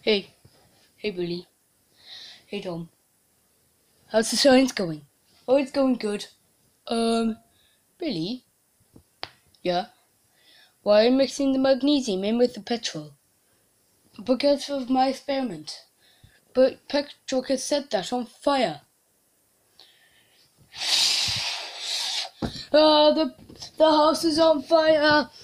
Hey, hey Billy. Hey Tom. How's the science going? Oh, it's going good. Billy? Yeah? Why are you mixing the magnesium in with the petrol? Because of my experiment. But petrol can set that on fire. Ah, the house is on fire!